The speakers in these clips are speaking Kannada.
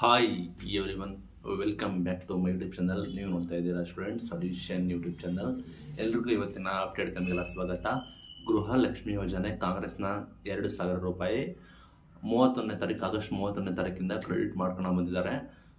Hi everyone, welcome back to my YouTube channel. ನೀವು ನೋಡ್ತಾ ಇದ್ದೀರಾ ಸ್ಟೂಡೆಂಟ್ ಸೊಲ್ಯೂಷನ್ ಯೂಟ್ಯೂಬ್ ಚಾನಲ್. ಎಲ್ರಿಗೂ ಇವತ್ತಿನ ಅಪ್ಡೇಟ್ ಕಮ್ಮಿಗೆಲ್ಲ ಸ್ವಾಗತ. ಗೃಹಲಕ್ಷ್ಮಿ ಯೋಜನೆ ಕಾಂಗ್ರೆಸ್ನ 2,000 ರೂಪಾಯಿ 31ನೇ ತಾರೀಕು ಆಗಸ್ಟ್ 31ನೇ ತಾರೀಕಿಂದ ಕ್ರೆಡಿಟ್ ಮಾಡ್ಕೊಂಡು ಬಂದಿದ್ದಾರೆ.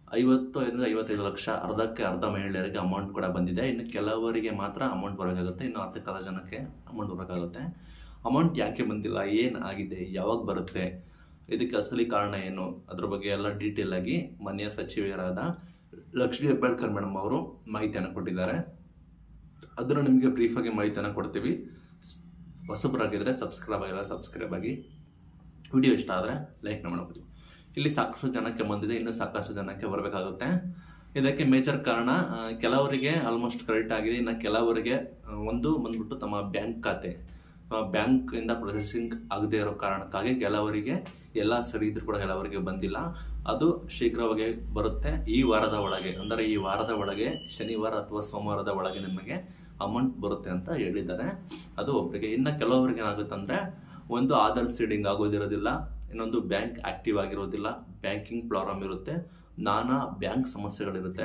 50 55 ಲಕ್ಷ, ಅರ್ಧಕ್ಕೆ ಅರ್ಧ ಮಹಿಳೆಯರಿಗೆ ಅಮೌಂಟ್ ಕೂಡ ಬಂದಿದೆ. ಇನ್ನು ಕೆಲವರಿಗೆ ಮಾತ್ರ ಅಮೌಂಟ್ ಬರೋಕ್ಕಾಗುತ್ತೆ, ಇನ್ನು 10 ಜನಕ್ಕೆ ಅಮೌಂಟ್ ಬರೋಕ್ಕಾಗುತ್ತೆ. ಅಮೌಂಟ್ ಯಾಕೆ ಬಂದಿಲ್ಲ, ಏನು ಆಗಿದೆ, ಯಾವಾಗ ಬರುತ್ತೆ, ಇದಕ್ಕೆ ಅಸಲಿ ಕಾರಣ ಏನು, ಅದ್ರ ಬಗ್ಗೆ ಎಲ್ಲ ಡೀಟೇಲ್ ಆಗಿ ಮಾನ್ಯ ಸಚಿವರಾದ ಲಕ್ಷ್ಮೀ ಹೆಬ್ಬಾಳ್ಕರ್ ಮೇಡಮ್ ಅವರು ಮಾಹಿತಿಯನ್ನು ಕೊಟ್ಟಿದ್ದಾರೆ. ಅದನ್ನು ನಿಮಗೆ ಬ್ರೀಫಾಗಿ ಮಾಹಿತಿಯನ್ನು ಕೊಡ್ತೀವಿ. ಹೊಸಬರಾಗಿದ್ದರೆ ಸಬ್ಸ್ಕ್ರೈಬ್ ಆಗಿ. ವಿಡಿಯೋ ಇಷ್ಟ ಆದರೆ ಲೈಕ್ ಮಾಡಬಹುದು. ಇಲ್ಲಿ ಸಾಕಷ್ಟು ಜನಕ್ಕೆ ಬಂದಿದೆ, ಇನ್ನೂ ಸಾಕಷ್ಟು ಜನಕ್ಕೆ ಬರಬೇಕಾಗುತ್ತೆ. ಇದಕ್ಕೆ ಮೇಜರ್ ಕಾರಣ ಕೆಲವರಿಗೆ ಆಲ್ಮೋಸ್ಟ್ ಕ್ರೆಡಿಟ್ ಆಗಿದೆ, ಇನ್ನು ಕೆಲವರಿಗೆ ಬಂದ್ಬಿಟ್ಟು ತಮ್ಮ ಬ್ಯಾಂಕ್ ಖಾತೆ ಬ್ಯಾಂಕ್ ಇಂದ ಪ್ರೊಸೆಸಿಂಗ್ ಆಗದೆ ಇರೋ ಕಾರಣಕ್ಕಾಗಿ ಕೆಲವರಿಗೆ ಎಲ್ಲ ಸರಿ ಇದ್ರೂ ಕೂಡ ಕೆಲವರಿಗೆ ಬಂದಿಲ್ಲ. ಅದು ಶೀಘ್ರವಾಗಿ ಬರುತ್ತೆ. ಈ ವಾರದ ಒಳಗೆ, ಅಂದರೆ ಈ ವಾರದ ಒಳಗೆ ಶನಿವಾರ ಅಥವಾ ಸೋಮವಾರದ ಒಳಗೆ ನಿಮಗೆ ಅಮೌಂಟ್ ಬರುತ್ತೆ ಅಂತ ಹೇಳಿದ್ದಾರೆ. ಅದು ಒಬ್ಬರಿಗೆ. ಇನ್ನು ಕೆಲವರಿಗೆ ಏನಾಗುತ್ತೆ ಅಂದರೆ, ಒಂದು ಆಧಾರ್ ಸೀಡಿಂಗ್ ಆಗೋದಿರೋದಿಲ್ಲ, ಇನ್ನೊಂದು ಬ್ಯಾಂಕ್ ಆಕ್ಟಿವ್ ಆಗಿರೋದಿಲ್ಲ, ಬ್ಯಾಂಕಿಂಗ್ ಪ್ರಾಬ್ಲಮ್ ಇರುತ್ತೆ, ನಾನಾ ಬ್ಯಾಂಕ್ ಸಮಸ್ಯೆಗಳಿರುತ್ತೆ.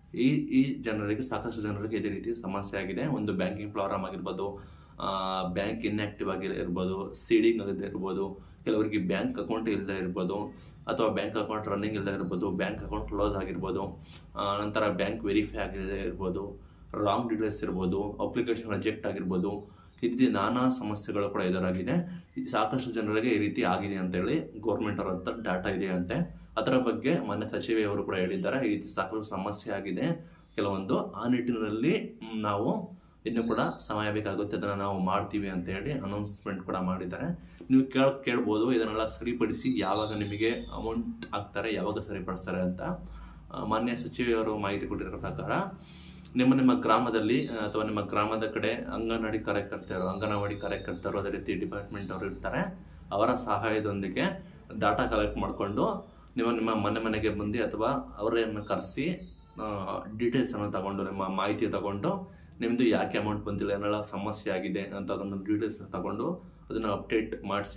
ಈ ಜನರಿಗೆ, ಸಾಕಷ್ಟು ಜನರಿಗೆ ಇದೇ ರೀತಿ ಸಮಸ್ಯೆ ಆಗಿದೆ. ಒಂದು ಬ್ಯಾಂಕಿಂಗ್ ಪ್ರಾಬ್ಲಮ್ ಆಗಿರ್ಬೋದು, ಬ್ಯಾಂಕ್ ಇನ್ಆಕ್ಟಿವ್ ಆಗಿರ್ಬೋದು, ಸೀಡಿಂಗ್ ಆಗದೆ ಇರ್ಬೋದು, ಕೆಲವರಿಗೆ ಬ್ಯಾಂಕ್ ಅಕೌಂಟ್ ಇಲ್ಲದೆ ಇರ್ಬೋದು, ಅಥವಾ ಬ್ಯಾಂಕ್ ಅಕೌಂಟ್ ರನ್ನಿಂಗ್ ಇಲ್ಲದೆ ಇರ್ಬೋದು, ಬ್ಯಾಂಕ್ ಅಕೌಂಟ್ ಕ್ಲೋಸ್ ಆಗಿರ್ಬೋದು, ನಂತರ ಬ್ಯಾಂಕ್ ವೆರಿಫೈ ಆಗದೆ ಇರ್ಬೋದು, ರಾಂಗ್ ಡೀಟೇಲ್ಸ್ ಇರ್ಬೋದು, ಅಪ್ಲಿಕೇಶನ್ ರಿಜೆಕ್ಟ್ ಆಗಿರ್ಬೋದು. ಈ ರೀತಿ ನಾನಾ ಸಮಸ್ಯೆಗಳು ಕೂಡ ಎದುರಾಗಿದೆ. ಸಾಕಷ್ಟು ಜನರಿಗೆ ಈ ರೀತಿ ಆಗಿದೆ ಅಂತೇಳಿ ಗೌರ್ಮೆಂಟ್ ಅವರ ಹತ್ರ ಡಾಟಾ ಇದೆ ಅಂತೆ. ಅದರ ಬಗ್ಗೆ ಮಾನ್ಯ ಸಚಿವೆಯವರು ಕೂಡ ಹೇಳಿದ್ದಾರೆ. ಈ ರೀತಿ ಸಾಕಷ್ಟು ಸಮಸ್ಯೆ ಆಗಿದೆ ಕೆಲವೊಂದು. ಆ ನಿಟ್ಟಿನಲ್ಲಿ ನಾವು ಇನ್ನೂ ಕೂಡ ಸಮಯ ಬೇಕಾಗುತ್ತೆ, ಅದನ್ನು ನಾವು ಮಾಡ್ತೀವಿ ಅಂತ ಹೇಳಿ ಅನೌನ್ಸ್ಮೆಂಟ್ ಕೂಡ ಮಾಡಿದ್ದಾರೆ. ನೀವು ಕೇಳ್ಬೋದು ಇದನ್ನೆಲ್ಲ ಸರಿಪಡಿಸಿ ಯಾವಾಗ ನಿಮಗೆ ಅಮೌಂಟ್ ಹಾಕ್ತಾರೆ, ಯಾವಾಗ ಸರಿಪಡಿಸ್ತಾರೆ ಅಂತ. ಮಾನ್ಯ ಸಚಿವೆಯವರು ಮಾಹಿತಿ ಕೊಟ್ಟಿರೋ ಪ್ರಕಾರ ನಿಮ್ಮ ಗ್ರಾಮದಲ್ಲಿ ಅಥವಾ ನಿಮ್ಮ ಗ್ರಾಮದ ಕಡೆ ಅಂಗನವಾಡಿ ಕಾರ್ಯಕರ್ತರು ಅದೇ ರೀತಿ ಡಿಪಾರ್ಟ್ಮೆಂಟ್ ಅವರು ಇರ್ತಾರೆ. ಅವರ ಸಹಾಯದೊಂದಿಗೆ ಡಾಟಾ ಕಲೆಕ್ಟ್ ಮಾಡಿಕೊಂಡು ನಿಮ್ಮ ಮನೆಗೆ ಬಂದು ಅಥವಾ ಅವರನ್ನು ಕರೆಸಿ ಡೀಟೇಲ್ಸನ್ನು ತಗೊಂಡು, ನಿಮ್ಮ ಮಾಹಿತಿ ತಗೊಂಡು, ನಿಮ್ಮದು ಯಾಕೆ ಅಮೌಂಟ್ ಬಂದಿಲ್ಲ, ಏನೆಲ್ಲ ಸಮಸ್ಯೆ ಆಗಿದೆ ಅಂತ ಅದನ್ನು ಡೀಟೇಲ್ಸ್ ತಗೊಂಡು ಅದನ್ನು ಅಪ್ಡೇಟ್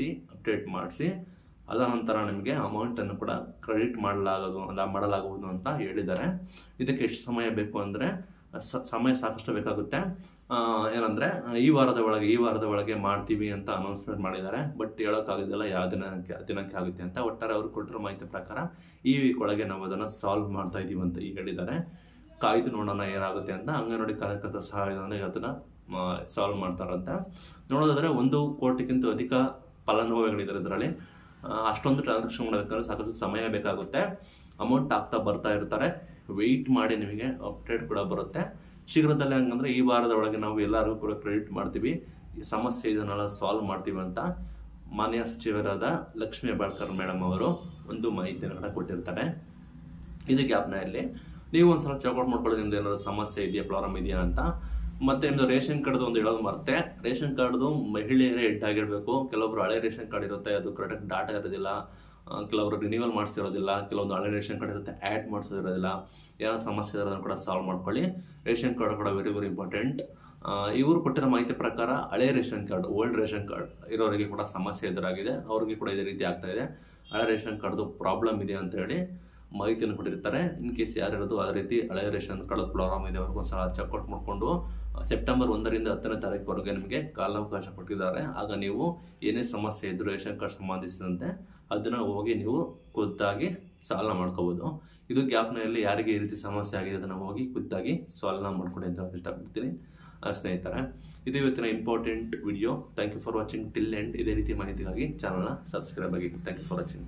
ಮಾಡಿಸಿ ಅದ ನಂತರ ನಿಮಗೆ ಅಮೌಂಟನ್ನು ಕೂಡ ಕ್ರೆಡಿಟ್ ಮಾಡಲಾಗುವುದು ಅಂತ ಹೇಳಿದ್ದಾರೆ. ಇದಕ್ಕೆ ಎಷ್ಟು ಸಮಯ ಬೇಕು ಅಂದರೆ, ಸಮಯ ಸಾಕಷ್ಟು ಬೇಕಾಗುತ್ತೆ. ಏನಂದರೆ ಈ ವಾರದ ಒಳಗೆ ಮಾಡ್ತೀವಿ ಅಂತ ಅನೌನ್ಸ್ಮೆಂಟ್ ಮಾಡಿದ್ದಾರೆ. ಬಟ್ ಹೇಳೋಕ್ಕಾಗೋದಿಲ್ಲ ಯಾವ ದಿನಕ್ಕೆ ಆಗುತ್ತೆ ಅಂತ. ಒಟ್ಟಾರೆ ಅವರು ಕೊಟ್ಟಿರೋ ಮಾಹಿತಿ ಪ್ರಕಾರ ಈ ವೀಕ್ ಒಳಗೆ ನಾವು ಅದನ್ನು ಸಾಲ್ವ್ ಮಾಡ್ತಾ ಇದ್ದೀವಿ ಅಂತ ಹೇಳಿದ್ದಾರೆ. ಕಾಯ್ದು ನೋಡೋಣ ಏನಾಗುತ್ತೆ ಅಂತ. ಅಂಗನವಾಡಿ ಕಾರ್ಯಕರ್ತರ ಸಹಾಯದೊಂದಿಗೆ ಅದನ್ನು ಸಾಲ್ವ್ ಮಾಡ್ತಾರಂತೆ. ನೋಡೋದಾದ್ರೆ 1 ಕೋಟಿಗಿಂತ ಅಧಿಕ ಫಲಾನುಭವಿಗಳಿದ್ದಾರೆ ಇದರಲ್ಲಿ. ಅಷ್ಟೊಂದು ಟ್ರಾನ್ಸಾಕ್ಷನ್ ಮಾಡಬೇಕಾದ್ರೆ ಸಾಕಷ್ಟು ಸಮಯ ಬೇಕಾಗುತ್ತೆ. ಅಮೌಂಟ್ ಆಗ್ತಾ ಬರ್ತಾ ಇರ್ತಾರೆ. ವೆಯ್ಟ್ ಮಾಡಿ, ನಿಮಗೆ ಅಪ್ಡೇಟ್ ಕೂಡ ಬರುತ್ತೆ ಶೀಘ್ರದಲ್ಲೇ. ಹಂಗಂದ್ರೆ ಈ ವಾರದ ಒಳಗೆ ನಾವು ಎಲ್ಲರಿಗೂ ಕೂಡ ಕ್ರೆಡಿಟ್ ಮಾಡ್ತೀವಿ, ಈ ಸಮಸ್ಯೆ ಇದನ್ನೆಲ್ಲ ಸಾಲ್ವ್ ಮಾಡ್ತೀವಿ ಅಂತ ಮಾನ್ಯ ಸಚಿವರಾದ ಲಕ್ಷ್ಮೀ ಹೆಬ್ಬಾಳ್ಕರ್ ಮೇಡಮ್ ಅವರು ಒಂದು ಮಾಹಿತಿಯನ್ನು ಕೊಟ್ಟಿರ್ತಾರೆ. ಇದು ಗ್ಯಾಪ್ನಲ್ಲಿ ನೀವು ಒಂದ್ಸಲ ಚೆಕ್ಔಟ್ ಮಾಡ್ಕೊಳ್ಳಿ, ನಿಮ್ದು ಏನಾದ್ರು ಸಮಸ್ಯೆ ಇದೆಯಾ, ಪ್ರಾಬ್ಲಮ್ ಇದೆಯಾ ಅಂತ. ಮತ್ತೆ ನಿಮ್ದು ರೇಷನ್ ಕಾರ್ಡ್ದು ಒಂದು ಹೇಳೋದು ಮರ್ತೆ. ರೇಷನ್ ಕಾರ್ಡ್ದು ಮಹಿಳೆಯರೇ ಹೆಡ್ ಆಗಿರಬೇಕು. ಕೆಲವೊಬ್ರು ಹಳೆ ರೇಷನ್ ಕಾರ್ಡ್ ಇರುತ್ತೆ, ಅದು ಕರೆಕ್ಟಾಗಿ ಡಾಟಾ ಇರೋದಿಲ್ಲ. ಕೆಲವರು ರಿನ್ಯೂವಲ್ ಮಾಡಿಸಿರೋದಿಲ್ಲ. ಕೆಲವೊಂದು ಹಳೆ ರೇಷನ್ ಕಾರ್ಡ್ ಇರುತ್ತೆ, ಆ್ಯಡ್ ಮಾಡಿಸೋದಿರೋದಿಲ್ಲ. ಏನೋ ಸಮಸ್ಯೆ ಇರೋದನ್ನು ಕೂಡ ಸಾಲ್ವ್ ಮಾಡ್ಕೊಳ್ಳಿ. ರೇಷನ್ ಕಾರ್ಡ್ ಕೂಡ ವೆರಿ ಇಂಪಾರ್ಟೆಂಟ್. ಇವರು ಕೊಟ್ಟಿರೋ ಮಾಹಿತಿ ಪ್ರಕಾರ ಹಳೆ ration card, old ration card ಇರೋರಿಗೆ ಕೂಡ ಸಮಸ್ಯೆ ಎದುರಾಗಿದೆ. ಅವ್ರಿಗೆ ಕೂಡ ಇದೇ ರೀತಿ ಆಗ್ತಾ ಇದೆ. ಹಳೆ ರೇಷನ್ ಕಾರ್ಡ್ದು ಪ್ರಾಬ್ಲಮ್ ಇದೆ ಅಂತ ಹೇಳಿ ಮಾಹಿತಿಯನ್ನು ಕೊಟ್ಟಿರ್ತಾರೆ. ಇನ್ ಕೇಸ್ ಯಾರಿರೋದು ಅದೇ ರೀತಿ ಹಳೆ ರೇಷನ್ ಕಾರ್ಡ್ ಪ್ರಾಬ್ಲಮ್ ಇದೆ, ಅವ್ರಿಗೂ ಸಹ ಚೆಕ್ಔಟ್ ಮಾಡಿಕೊಂಡು ಸೆಪ್ಟೆಂಬರ್ 1ರಿಂದ 10ನೇ ತಾರೀಕುವರೆಗೆ ನಿಮಗೆ ಕಾಲಾವಕಾಶ ಕೊಟ್ಟಿದ್ದಾರೆ. ಆಗ ನೀವು ಏನೇ ಸಮಸ್ಯೆ ಇದ್ದರೂ ರೇಷನ್ ಕಾರ್ಡ್ ಸಂಬಂಧಿಸಿದಂತೆ ಅದನ್ನು ಹೋಗಿ ನೀವು ಖುದ್ದಾಗಿ ಸಾಲ್ವ್ ಮಾಡ್ಕೋಬೋದು. ಇದು ಗ್ಯಾಪ್ನಲ್ಲಿ ಯಾರಿಗೆ ಈ ರೀತಿ ಸಮಸ್ಯೆ ಆಗಿದೆ ಅದನ್ನು ಹೋಗಿ ಖುದ್ದಾಗಿ ಸಾಲ್ವ್ ಮಾಡ್ಕೊಡಿ ಅಂತ ಇಷ್ಟಪಡ್ತೀನಿ ಸ್ನೇಹಿತರೆ. ಇದು ಇವತ್ತಿನ important video. Thank you for watching till end. ಇದೇ ರೀತಿ ಮಾಹಿತಿಗಾಗಿ ಚಾನಲ್ನ ಸಬ್ಸ್ಕ್ರೈಬ್ ಆಗಿ. Thank you for watching.